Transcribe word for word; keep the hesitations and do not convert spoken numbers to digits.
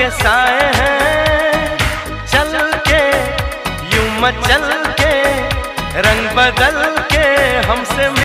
के साए हैं, चल के यूं मचल के रंग बदल के हमसे